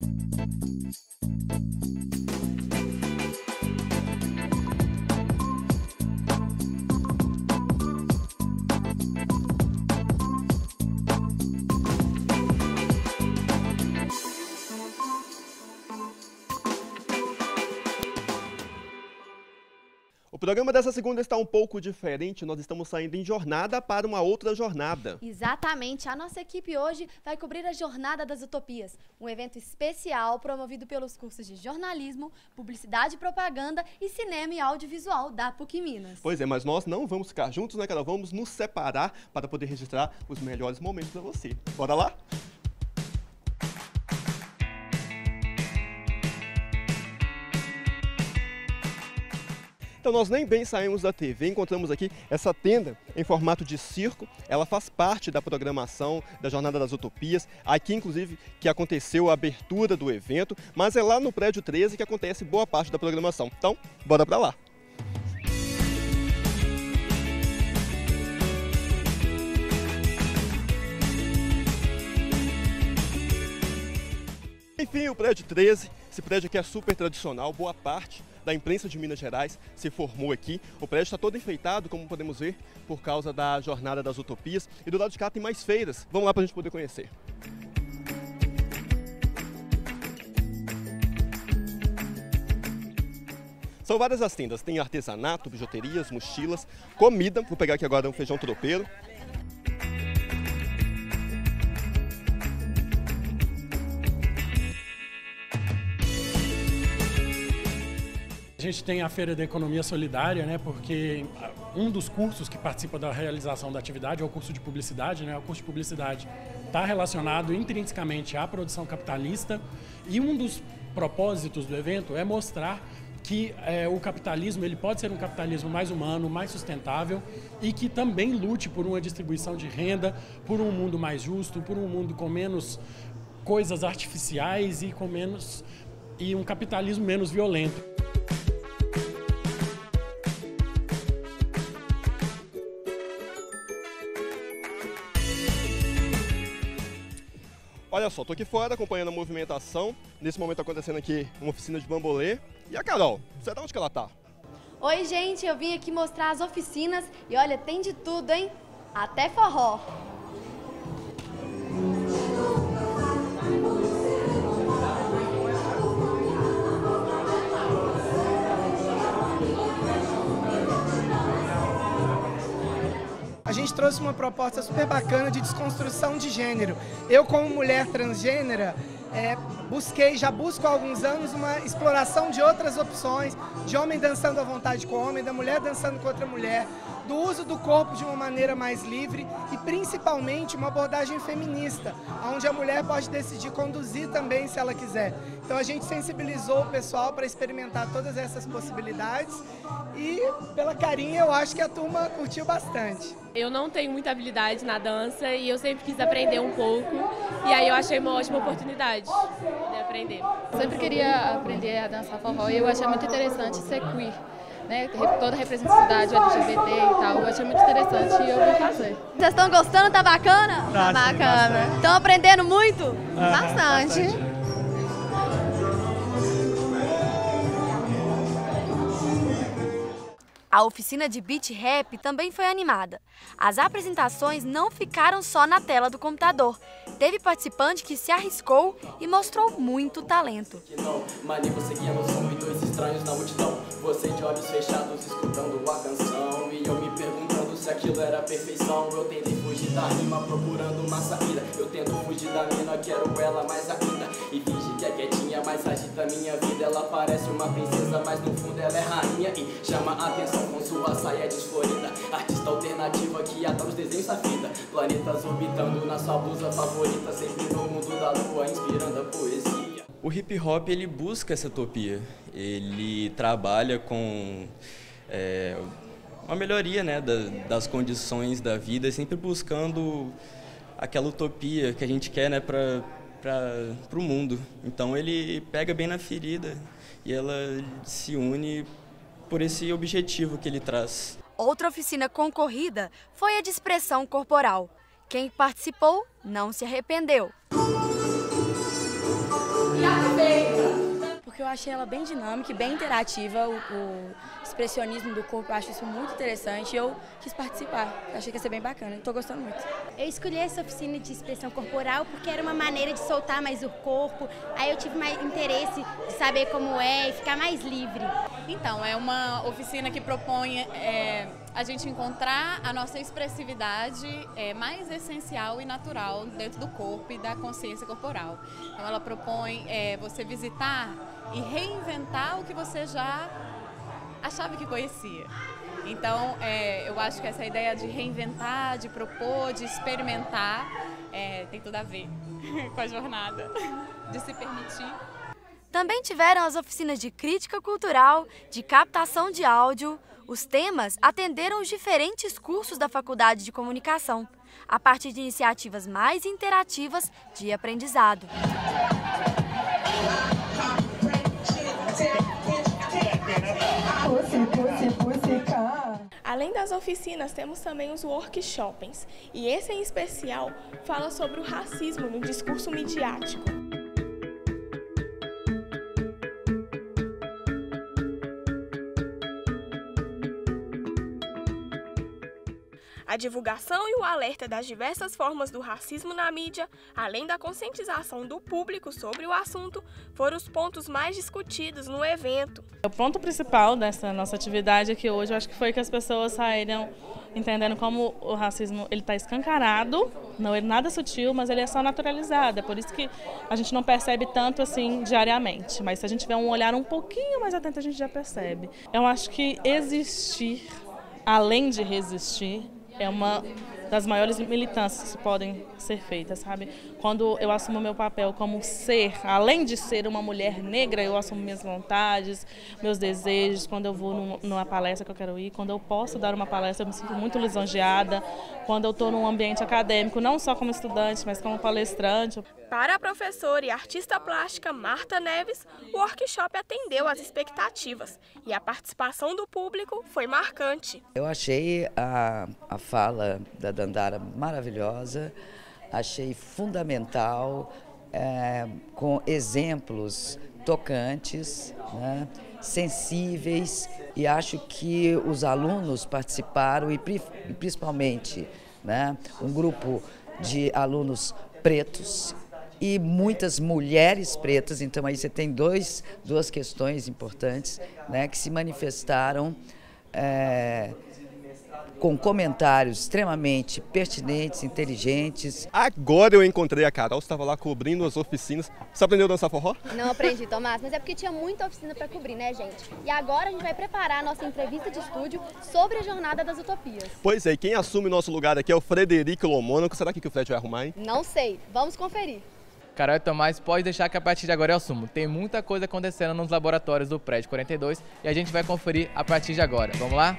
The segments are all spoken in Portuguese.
O programa dessa segunda está um pouco diferente, nós estamos saindo em jornada para uma outra jornada. Exatamente, a nossa equipe hoje vai cobrir a Jornada das Utopias, um evento especial promovido pelos cursos de jornalismo, publicidade e propaganda e cinema e audiovisual da PUC Minas. Pois é, mas nós não vamos ficar juntos, né, Carol? Vamos nos separar para poder registrar os melhores momentos para você. Bora lá? Então nós nem bem saímos da TV, encontramos aqui essa tenda em formato de circo. Ela faz parte da programação da Jornada das Utopias, aqui inclusive que aconteceu a abertura do evento, mas é lá no prédio 13 que acontece boa parte da programação. Então, bora pra lá! Enfim, o prédio 13, esse prédio aqui é super tradicional, boa parte da imprensa de Minas Gerais se formou aqui. O prédio está todo enfeitado, como podemos ver, por causa da Jornada das Utopias. E do lado de cá tem mais feiras. Vamos lá para a gente poder conhecer. São várias as tendas, tem artesanato, bijuterias, mochilas, comida. Vou pegar aqui agora um feijão tropeiro. A gente tem a Feira da Economia Solidária, né, porque um dos cursos que participa da realização da atividade é o curso de publicidade, né? O curso de publicidade está relacionado intrinsecamente à produção capitalista e um dos propósitos do evento é mostrar que o capitalismo ele pode ser um capitalismo mais humano, mais sustentável e que também lute por uma distribuição de renda, por um mundo mais justo, por um mundo com menos coisas artificiais e um capitalismo menos violento. Olha só, tô aqui fora acompanhando a movimentação. Nesse momento tá acontecendo aqui uma oficina de bambolê. E a Carol, você tá onde que ela tá? Oi, gente, eu vim aqui mostrar as oficinas e olha, tem de tudo, hein? Até forró. A gente trouxe uma proposta super bacana de desconstrução de gênero. Eu, como mulher transgênera, já busco há alguns anos uma exploração de outras opções, de homem dançando à vontade com homem, da mulher dançando com outra mulher, do uso do corpo de uma maneira mais livre e principalmente uma abordagem feminista, onde a mulher pode decidir conduzir também se ela quiser. Então a gente sensibilizou o pessoal para experimentar todas essas possibilidades e pela carinha eu acho que a turma curtiu bastante. Eu não tenho muita habilidade na dança e eu sempre quis aprender um pouco e aí eu achei uma ótima oportunidade de aprender. Sempre queria aprender a dançar forró e eu achei muito interessante ser queer, né? Toda a representatividade LGBT e tal, eu achei muito interessante e eu vou fazer. Vocês estão gostando? Tá bacana? Tá bacana. Estão aprendendo muito? Bastante. A oficina de beat rap também foi animada. As apresentações não ficaram só na tela do computador. Teve participante que se arriscou e mostrou muito talento. Mani, você guia no som e dois estranhos na multidão. Você de olhos fechados escutando a canção. E eu me perguntando se aquilo era perfeição. Eu tentei fugir da rima procurando uma saída. Eu tento fugir da mina, quero ela mais ainda. E finge que é quietinha, mas agita minha vida. Ela parece uma princesa, mas no fundo ela é rainha. E chama a atenção com sua saia desflorida. Artista alternativa que adora os desenhos da fita. Planetas orbitando na sua blusa favorita. Sempre no mundo da lua, inspirando a poesia. O hip hop ele busca essa utopia. Ele trabalha com uma melhoria, né, das condições da vida, sempre buscando aquela utopia que a gente quer, né, para o mundo. Então ele pega bem na ferida e ela se une por esse objetivo que ele traz. Outra oficina concorrida foi a de expressão corporal. Quem participou não se arrependeu. porque eu achei ela bem dinâmica e bem interativa. O expressionismo do corpo, eu acho isso muito interessante e eu quis participar. Eu achei que ia ser bem bacana, estou gostando muito. Eu escolhi essa oficina de expressão corporal porque era uma maneira de soltar mais o corpo. Aí eu tive mais interesse de saber como é e ficar mais livre. Então, é uma oficina que propõe a gente encontrar a nossa expressividade mais essencial e natural dentro do corpo e da consciência corporal. Então, ela propõe você visitar e reinventar o que você já achava que conhecia. Então, eu acho que essa ideia de reinventar, de propor, de experimentar, tem tudo a ver com a jornada, de se permitir. Também tiveram as oficinas de crítica cultural, de captação de áudio. Os temas atenderam os diferentes cursos da Faculdade de Comunicação, a partir de iniciativas mais interativas de aprendizado. Além das oficinas, temos também os workshops, e esse em especial fala sobre o racismo no discurso midiático. A divulgação e o alerta das diversas formas do racismo na mídia, além da conscientização do público sobre o assunto, foram os pontos mais discutidos no evento. O ponto principal dessa nossa atividade aqui hoje, eu acho que foi que as pessoas saíram entendendo como o racismo está escancarado, não é nada sutil, mas ele é só naturalizado. É por isso que a gente não percebe tanto assim diariamente, mas se a gente tiver um olhar um pouquinho mais atento, a gente já percebe. Eu acho que existir, além de resistir, é uma das maiores militâncias que podem ser feitas, sabe? Quando eu assumo meu papel como ser, além de ser uma mulher negra, eu assumo minhas vontades, meus desejos, quando eu vou numa palestra que eu quero ir, quando eu posso dar uma palestra, eu me sinto muito lisonjeada, quando eu estou num ambiente acadêmico, não só como estudante, mas como palestrante. Para a professora e artista plástica Marta Neves, o workshop atendeu às expectativas e a participação do público foi marcante. Eu achei a fala da Dandara maravilhosa, achei fundamental, com exemplos tocantes, né, sensíveis, e acho que os alunos participaram, e principalmente, né, um grupo de alunos pretos e muitas mulheres pretas. Então aí você tem duas questões importantes, né, que se manifestaram com comentários extremamente pertinentes, inteligentes. Agora eu encontrei a Carol, estava lá cobrindo as oficinas. Você aprendeu a dançar forró? Não aprendi, Tomás, mas é porque tinha muita oficina para cobrir, né, gente? E agora a gente vai preparar a nossa entrevista de estúdio sobre a Jornada das Utopias. Pois é, e quem assume nosso lugar aqui é o Frederico Lomônaco. Será que o Fred vai arrumar, hein? Não sei, vamos conferir. Carol e Tomás, pode deixar que a partir de agora eu assumo. Tem muita coisa acontecendo nos laboratórios do Prédio 42 e a gente vai conferir a partir de agora. Vamos lá?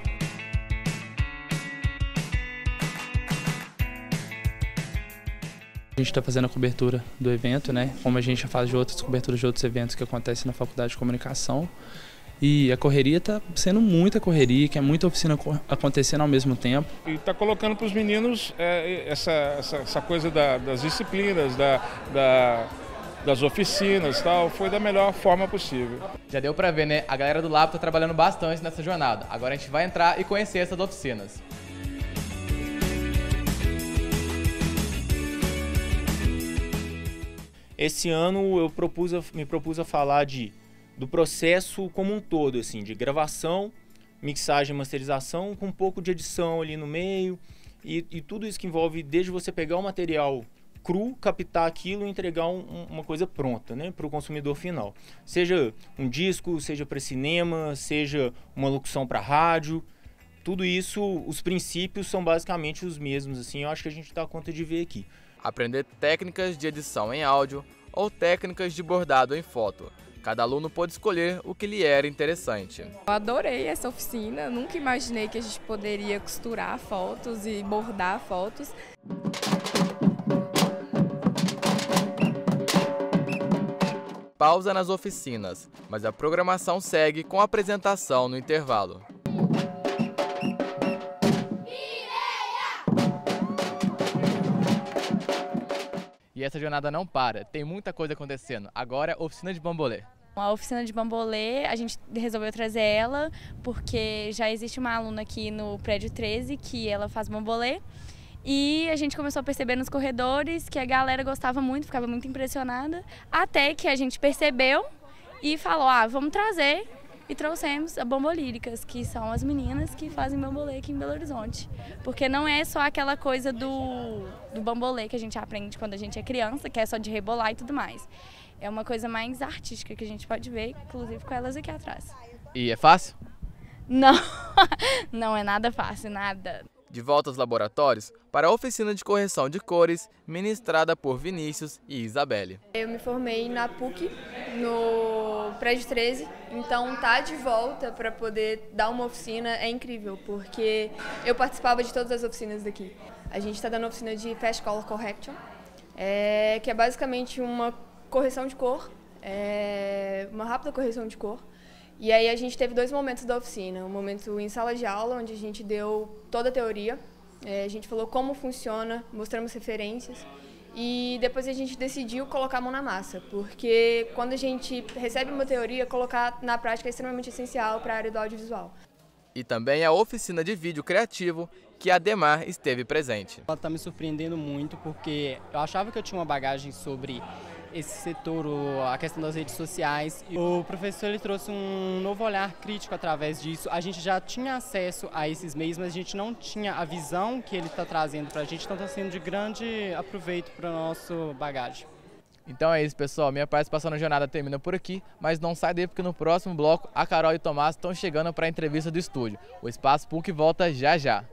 A gente está fazendo a cobertura do evento, né? Como a gente já faz de outras coberturas de outros eventos que acontecem na Faculdade de Comunicação. E a correria está sendo muita correria, que é muita oficina acontecendo ao mesmo tempo. E está colocando para os meninos essa coisa das disciplinas, das oficinas e tal, foi da melhor forma possível. Já deu para ver, né? A galera do Lab está trabalhando bastante nessa jornada. Agora a gente vai entrar e conhecer essas oficinas. Esse ano eu me propus a falar do processo como um todo, assim, de gravação, mixagem, masterização, com um pouco de edição ali no meio, e tudo isso que envolve desde você pegar o material cru, captar aquilo e entregar uma coisa pronta, né, para o consumidor final. Seja um disco, seja para cinema, seja uma locução para rádio, tudo isso, os princípios são basicamente os mesmos, assim, eu acho que a gente dá conta de ver aqui. Aprender técnicas de edição em áudio ou técnicas de bordado em foto. Cada aluno pode escolher o que lhe era interessante. Eu adorei essa oficina, nunca imaginei que a gente poderia costurar fotos e bordar fotos. Pausa nas oficinas, mas a programação segue com a apresentação no intervalo. E essa jornada não para, tem muita coisa acontecendo. Agora, oficina de bambolê. A oficina de bambolê, a gente resolveu trazer ela porque já existe uma aluna aqui no prédio 13 que ela faz bambolê e a gente começou a perceber nos corredores que a galera gostava muito, ficava muito impressionada, até que a gente percebeu e falou, vamos trazer, e trouxemos a Bambolíricas, que são as meninas que fazem bambolê aqui em Belo Horizonte. Porque não é só aquela coisa do bambolê que a gente aprende quando a gente é criança, que é só de rebolar e tudo mais. É uma coisa mais artística que a gente pode ver, inclusive com elas aqui atrás. E é fácil? Não, não é nada fácil, nada. De volta aos laboratórios, para a oficina de correção de cores, ministrada por Vinícius e Isabelle. Eu me formei na PUC, no prédio 13, então tá de volta para poder dar uma oficina é incrível, porque eu participava de todas as oficinas daqui. A gente está dando oficina de Fast Color Correction, que é basicamente uma correção de cor, uma rápida correção de cor. E aí a gente teve 2 momentos da oficina, um momento em sala de aula, onde a gente deu toda a teoria, a gente falou como funciona, mostramos referências, e depois a gente decidiu colocar a mão na massa, porque quando a gente recebe uma teoria, colocar na prática é extremamente essencial para a área do audiovisual. E também a oficina de vídeo criativo, que a Ademar esteve presente. Ela está me surpreendendo muito, porque eu achava que eu tinha uma bagagem sobre esse setor, a questão das redes sociais. O professor ele trouxe um novo olhar crítico através disso. A gente já tinha acesso a esses meios, mas a gente não tinha a visão que ele está trazendo para a gente, então está sendo de grande aproveito para o nosso bagagem. Então é isso, pessoal. Minha participação na jornada termina por aqui, mas não sai daí porque no próximo bloco a Carol e o Tomás estão chegando para a entrevista do estúdio. O Espaço PUC volta já já.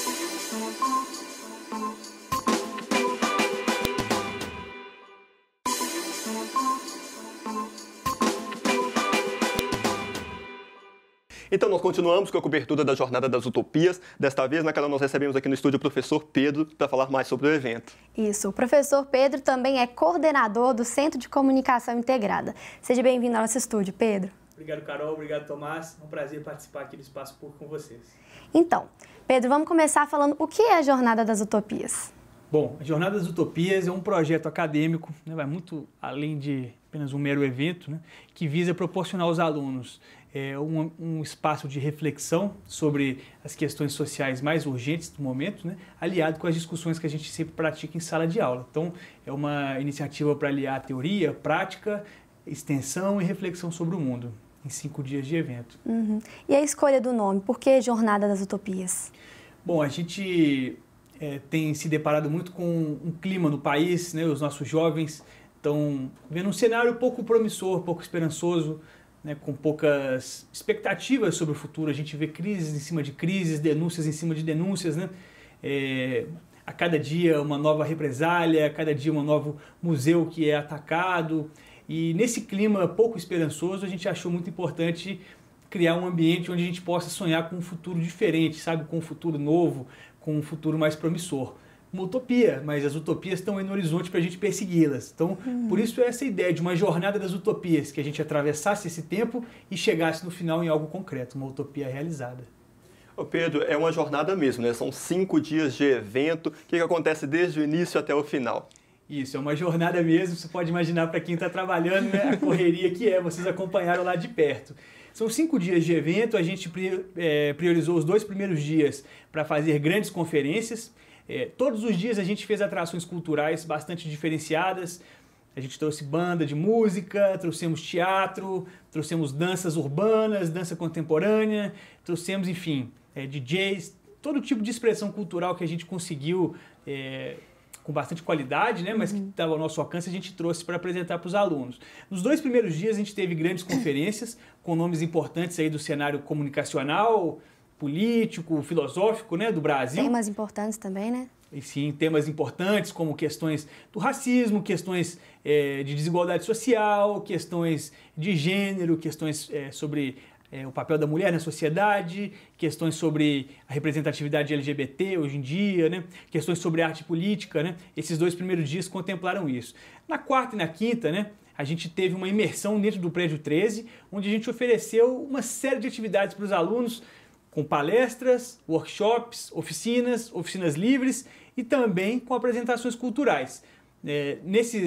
Então nós continuamos com a cobertura da Jornada das Utopias. Desta vez, Carol, nós recebemos aqui no estúdio o professor Pedro para falar mais sobre o evento. Isso, o professor Pedro também é coordenador do Centro de Comunicação Integrada. Seja bem-vindo ao nosso estúdio, Pedro. Obrigado, Carol. Obrigado, Tomás. É um prazer participar aqui do Espaço PUC com vocês. Então, Pedro, vamos começar falando o que é a Jornada das Utopias. Bom, a Jornada das Utopias é um projeto acadêmico, vai muito além de apenas um mero evento, que visa proporcionar aos alunos um espaço de reflexão sobre as questões sociais mais urgentes do momento, aliado com as discussões que a gente sempre pratica em sala de aula. Então, é uma iniciativa para aliar teoria, prática, extensão e reflexão sobre o mundo, em 5 dias de evento. Uhum. E a escolha do nome, por que Jornada das Utopias? Bom, a gente tem se deparado muito com um clima no país, os nossos jovens estão vendo um cenário pouco promissor, pouco esperançoso, com poucas expectativas sobre o futuro. A gente vê crises em cima de crises, denúncias em cima de denúncias, a cada dia uma nova represália, a cada dia um novo museu que é atacado. E nesse clima pouco esperançoso, a gente achou muito importante criar um ambiente onde a gente possa sonhar com um futuro diferente, com um futuro novo, com um futuro mais promissor. Uma utopia, mas as utopias estão aí no horizonte para a gente persegui-las. Então, por isso essa ideia de uma jornada das utopias, que a gente atravessasse esse tempo e chegasse no final em algo concreto, uma utopia realizada. Ô Pedro, é uma jornada mesmo, São 5 dias de evento. O que acontece desde o início até o final? Isso, é uma jornada mesmo. Você pode imaginar para quem está trabalhando, a correria que vocês acompanharam lá de perto. São 5 dias de evento, a gente priorizou os 2 primeiros dias para fazer grandes conferências. Todos os dias a gente fez atrações culturais bastante diferenciadas. A gente trouxe banda de música, trouxemos teatro, trouxemos danças urbanas, dança contemporânea, trouxemos, enfim, DJs, todo tipo de expressão cultural que a gente conseguiu com bastante qualidade, mas que estava ao nosso alcance, a gente trouxe para apresentar para os alunos. Nos 2 primeiros dias a gente teve grandes conferências com nomes importantes aí do cenário comunicacional, político, filosófico, do Brasil. Temas importantes também, E sim, temas importantes como questões do racismo, questões de desigualdade social, questões de gênero, questões sobre o papel da mulher na sociedade, questões sobre a representatividade LGBT hoje em dia, questões sobre arte e política, Esses 2 primeiros dias contemplaram isso. Na quarta e na quinta, a gente teve uma imersão dentro do prédio 13, onde a gente ofereceu uma série de atividades para os alunos, com palestras, workshops, oficinas livres e também com apresentações culturais. Nesses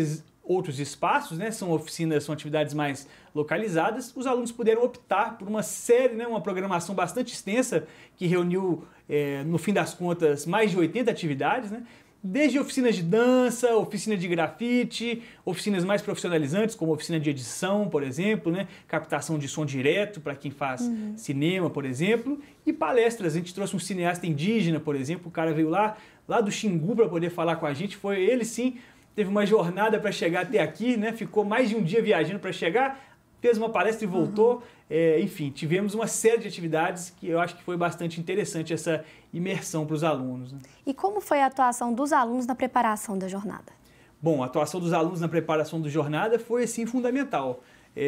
outros espaços, né? São oficinas, são atividades mais localizadas, os alunos puderam optar por uma série, né? Uma programação bastante extensa que reuniu, no fim das contas, mais de 80 atividades, né? Desde oficinas de dança, oficina de grafite, oficinas mais profissionalizantes, como oficina de edição, por exemplo, né? Captação de som direto para quem faz cinema, por exemplo, e palestras. A gente trouxe um cineasta indígena, por exemplo, o cara veio lá do Xingu para poder falar com a gente, foi ele sim, teve uma jornada para chegar até aqui, né? Ficou mais de um dia viajando para chegar, fez uma palestra e voltou. Enfim, tivemos uma série de atividades que eu acho que foi bastante interessante essa imersão para os alunos, né? E como foi a atuação dos alunos na preparação da jornada? Bom, a atuação dos alunos na preparação da jornada foi, assim, fundamental.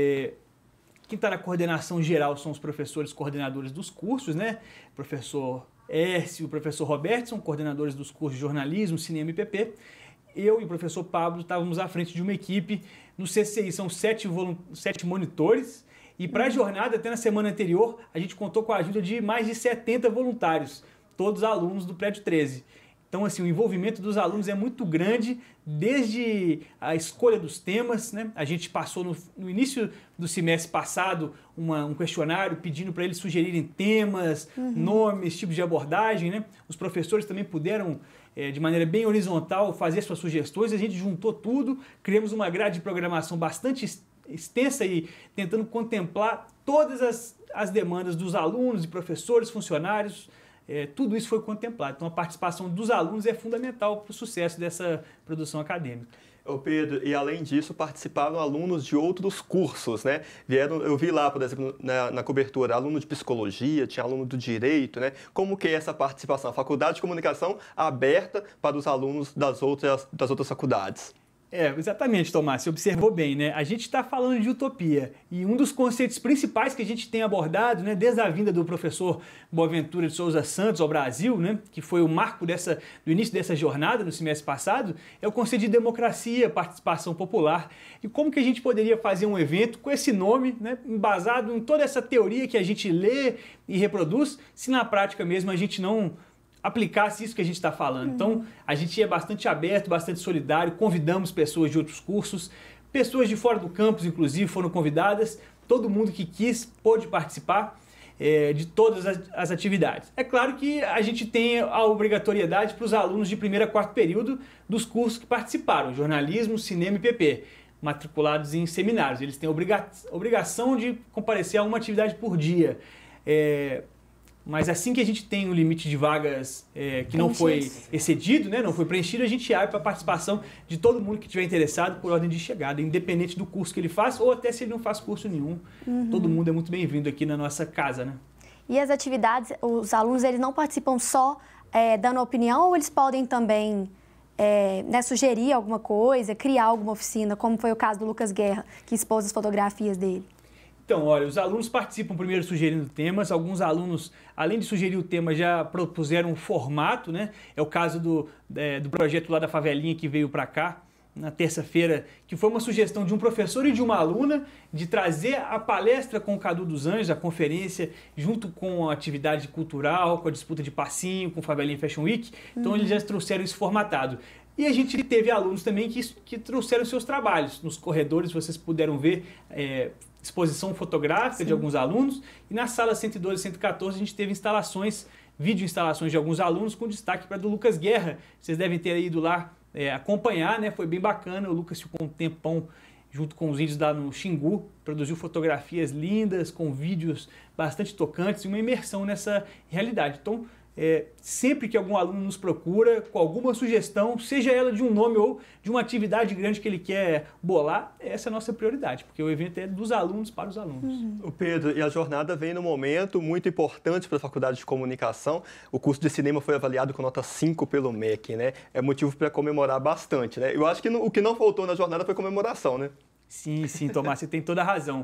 Quem está na coordenação geral são os professores coordenadores dos cursos, né? Professor Hércio e o professor Roberto são coordenadores dos cursos de jornalismo, cinema e PP. Eu e o professor Pablo estávamos à frente de uma equipe no CCI, são 7 monitores, e para a jornada, até na semana anterior, a gente contou com a ajuda de mais de 70 voluntários, todos alunos do Prédio 13. Então, assim, o envolvimento dos alunos é muito grande, desde a escolha dos temas, né? A gente passou no início do semestre passado um questionário pedindo para eles sugerirem temas, nomes, tipos de abordagem, né? Os professores também puderam, de maneira bem horizontal, fazer suas sugestões. A gente juntou tudo, criamos uma grade de programação bastante extensa e tentando contemplar todas as demandas dos alunos, de professores, funcionários. Tudo isso foi contemplado. Então, a participação dos alunos é fundamental para o sucesso dessa produção acadêmica. Ô Pedro, e além disso, participaram alunos de outros cursos, né? Eu vi lá, por exemplo, na cobertura, aluno de psicologia, tinha aluno do direito, né? Como que é essa participação? A Faculdade de Comunicação aberta para os alunos das outras faculdades. Exatamente, Tomás, você observou bem, né? A gente está falando de utopia e um dos conceitos principais que a gente tem abordado, né, desde a vinda do professor Boaventura de Souza Santos ao Brasil, né, que foi o marco do início dessa jornada no semestre passado, é o conceito de democracia, participação popular. E como que a gente poderia fazer um evento com esse nome, né, embasado em toda essa teoria que a gente lê e reproduz, se na prática mesmo a gente não aplicasse isso que a gente está falando. Então, a gente é bastante aberto, bastante solidário, convidamos pessoas de outros cursos, pessoas de fora do campus, inclusive, foram convidadas, todo mundo que quis pôde participar de todas as atividades. É claro que a gente tem a obrigatoriedade para os alunos de primeiro a quarto período dos cursos que participaram, jornalismo, cinema e PP, matriculados em seminários. Eles têm obrigação de comparecer a uma atividade por dia. Mas assim que a gente tem um limite de vagas que não foi excedido, né, não foi preenchido, a gente abre para a participação de todo mundo que estiver interessado por ordem de chegada, independente do curso que ele faz ou até se ele não faz curso nenhum. Todo mundo é muito bem-vindo aqui na nossa casa, né? E as atividades, os alunos, eles não participam só dando opinião ou eles podem também sugerir alguma coisa, criar alguma oficina, como foi o caso do Lucas Guerra, que expôs as fotografias dele? Então, olha, os alunos participam primeiro sugerindo temas, alguns alunos, além de sugerir o tema, já propuseram um formato, né? É o caso do projeto lá da Favelinha que veio para cá, na terça-feira, que foi uma sugestão de um professor e de uma aluna de trazer a palestra com o Cadu dos Anjos, a conferência, junto com a atividade cultural, com a disputa de passinho, com o Favelinha Fashion Week. Então, eles já trouxeram isso formatado. E a gente teve alunos também que trouxeram seus trabalhos. Nos corredores, vocês puderam ver exposição fotográfica de alguns alunos. E na sala 112 e 114, a gente teve vídeo instalações de alguns alunos, com destaque para a do Lucas Guerra. Vocês devem ter ido lá acompanhar, né? Foi bem bacana. O Lucas ficou um tempão junto com os índios lá no Xingu, produziu fotografias lindas, com vídeos bastante tocantes e uma imersão nessa realidade. Então, sempre que algum aluno nos procura com alguma sugestão, seja ela de um nome ou de uma atividade grande que ele quer bolar, essa é a nossa prioridade, porque o evento é dos alunos para os alunos. O Pedro, e a jornada vem num momento muito importante para a Faculdade de Comunicação. O curso de cinema foi avaliado com nota 5 pelo MEC, né? É motivo para comemorar bastante, né? Eu acho que o que não faltou na jornada foi comemoração, né? Sim, Tomás, você tem toda a razão.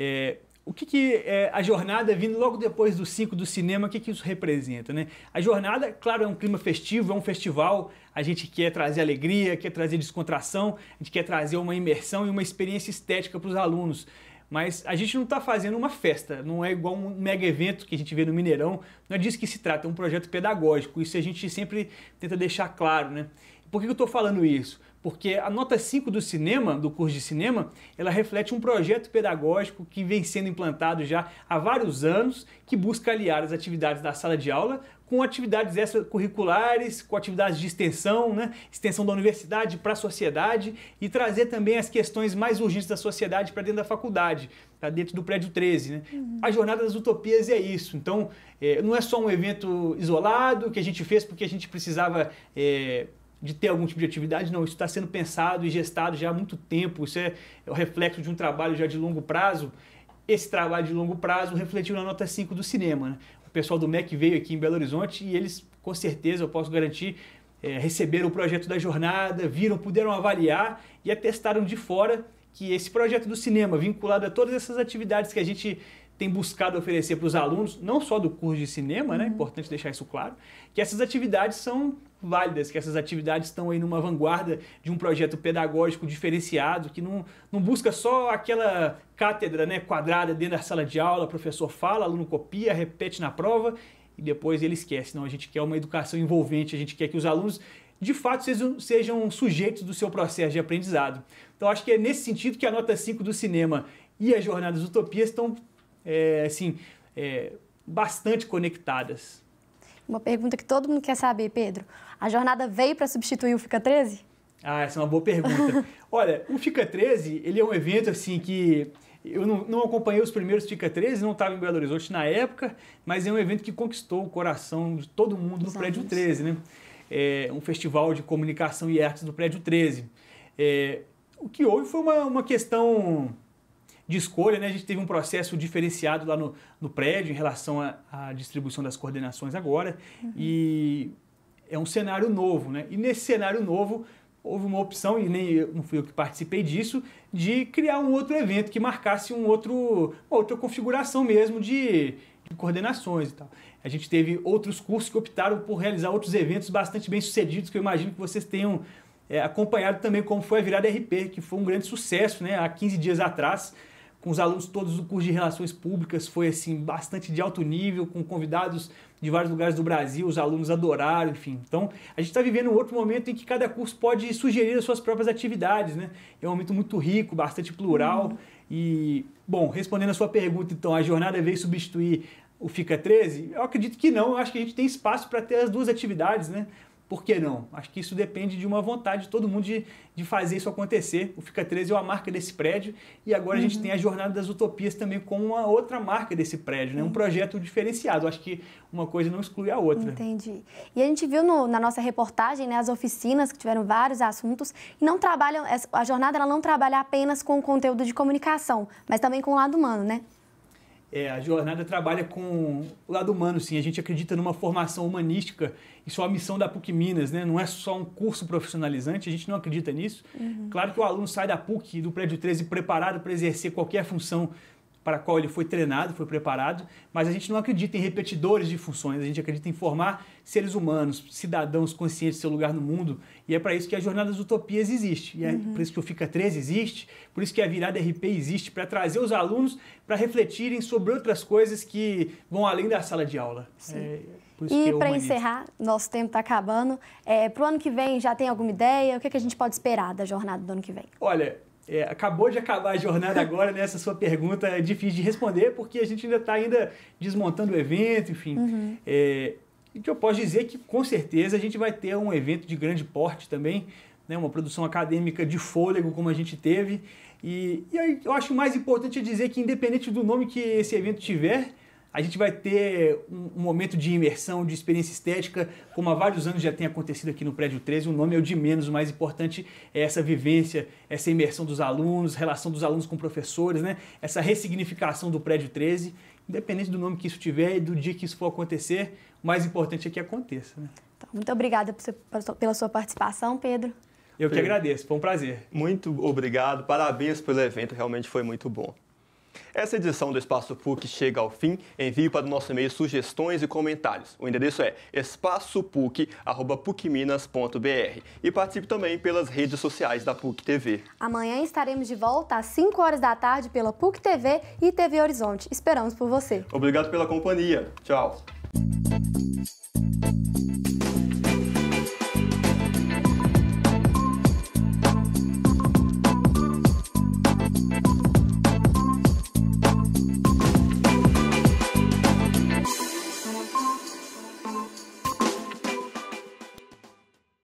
O que a jornada, vindo logo depois do 5 do cinema, o que isso representa, né? A jornada, claro, é um clima festivo, é um festival, a gente quer trazer alegria, quer trazer descontração, a gente quer trazer uma imersão e uma experiência estética para os alunos. Mas a gente não está fazendo uma festa, não é igual um mega evento que a gente vê no Mineirão, não é disso que se trata, é um projeto pedagógico, isso a gente sempre tenta deixar claro, né? Por que eu estou falando isso? Porque a nota 5 do cinema, do curso de cinema, ela reflete um projeto pedagógico que vem sendo implantado já há vários anos, que busca aliar as atividades da sala de aula com atividades extracurriculares, com atividades de extensão, né? Extensão da universidade para a sociedade e trazer também as questões mais urgentes da sociedade para dentro da faculdade, para dentro do prédio 13. Né? A Jornada das Utopias é isso. Então, não é só um evento isolado que a gente fez porque a gente precisava de ter algum tipo de atividade, não. Isso está sendo pensado e gestado já há muito tempo. Isso é o reflexo de um trabalho já de longo prazo. Esse trabalho de longo prazo refletiu na nota 5 do cinema. Né? O pessoal do MEC veio aqui em Belo Horizonte e eles, com certeza, eu posso garantir, receberam o projeto da jornada, viram, puderam avaliar e atestaram de fora que esse projeto do cinema, vinculado a todas essas atividades que a gente tem buscado oferecer para os alunos, não só do curso de cinema, né? Importante deixar isso claro, que essas atividades são válidas, que essas atividades estão aí numa vanguarda de um projeto pedagógico diferenciado, que não busca só aquela cátedra, né, quadrada dentro da sala de aula, o professor fala, aluno copia, repete na prova e depois ele esquece. Não, a gente quer uma educação envolvente, a gente quer que os alunos de fato sejam sujeitos do seu processo de aprendizado. Então acho que é nesse sentido que a nota 5 do cinema e a Jornada das Utopias estão bastante conectadas. Uma pergunta que todo mundo quer saber, Pedro. A jornada veio para substituir o Fica 13? Ah, essa é uma boa pergunta. Olha, o Fica 13, ele é um evento assim que eu não acompanhei os primeiros Fica 13, não estava em Belo Horizonte na época, mas é um evento que conquistou o coração de todo mundo no Prédio 13, né? É um festival de comunicação e artes do Prédio 13. O que houve foi uma questão de escolha, né? A gente teve um processo diferenciado lá no prédio em relação à distribuição das coordenações agora, e é um cenário novo, né? E nesse cenário novo houve uma opção, e não fui eu que participei disso, de criar um outro evento que marcasse uma outra configuração mesmo de coordenações e tal. A gente teve outros cursos que optaram por realizar outros eventos bastante bem sucedidos, que eu imagino que vocês tenham acompanhado também, como foi a Virada RP, que foi um grande sucesso, né? Há 15 dias atrás, com os alunos todos do curso de Relações Públicas, foi assim bastante de alto nível, com convidados de vários lugares do Brasil, os alunos adoraram, enfim. Então, a gente está vivendo um outro momento em que cada curso pode sugerir as suas próprias atividades, né? É um momento muito rico, bastante plural. E, bom, respondendo a sua pergunta, então, a jornada veio substituir o Fica 13? Eu acredito que não, eu acho que a gente tem espaço para ter as duas atividades, né? Por que não? Acho que isso depende de uma vontade de todo mundo de fazer isso acontecer. O Fica 13 é uma marca desse prédio e agora a gente tem a Jornada das Utopias também como uma outra marca desse prédio, né? Um projeto diferenciado. Acho que uma coisa não exclui a outra. Entendi. E a gente viu na nossa reportagem, né, as oficinas que tiveram vários assuntos e não trabalham, a jornada ela não trabalha apenas com o conteúdo de comunicação, mas também com o lado humano, né? A jornada trabalha com o lado humano, sim. A gente acredita numa formação humanística. Isso é a missão da PUC Minas, né? Não é só um curso profissionalizante, a gente não acredita nisso. Claro que o aluno sai da PUC, do Prédio 13, preparado para exercer qualquer função para a qual ele foi treinado, foi preparado, mas a gente não acredita em repetidores de funções, a gente acredita em formar seres humanos, cidadãos conscientes do seu lugar no mundo, e é para isso que a Jornada das Utopias existe, e é por isso que o Fica 13 existe, por isso que a Virada RP existe, para trazer os alunos para refletirem sobre outras coisas que vão além da sala de aula. E para encerrar, nosso tempo está acabando, para o ano que vem já tem alguma ideia? O que a gente pode esperar da jornada do ano que vem? Olha, acabou de acabar a jornada agora, né? Essa sua pergunta é difícil de responder, porque a gente ainda está desmontando o evento, enfim. O que eu posso dizer é que, com certeza, a gente vai ter um evento de grande porte também, né? Uma produção acadêmica de fôlego, como a gente teve. E aí, eu acho que o mais importante é dizer que, independente do nome que esse evento tiver, a gente vai ter um momento de imersão, de experiência estética, como há vários anos já tem acontecido aqui no Prédio 13. O nome é o de menos, o mais importante é essa vivência, essa imersão dos alunos, relação dos alunos com professores, né? Essa ressignificação do Prédio 13. Independente do nome que isso tiver e do dia que isso for acontecer, o mais importante é que aconteça, né? Então, muito obrigada pela sua participação, Pedro. Eu que agradeço, foi um prazer. Muito obrigado, parabéns pelo evento, realmente foi muito bom. Essa edição do Espaço PUC chega ao fim. Envie para o nosso e-mail sugestões e comentários. O endereço é espaçopuc@pucminas.br e participe também pelas redes sociais da PUC TV. Amanhã estaremos de volta às 5 horas da tarde pela PUC TV e TV Horizonte. Esperamos por você. Obrigado pela companhia. Tchau.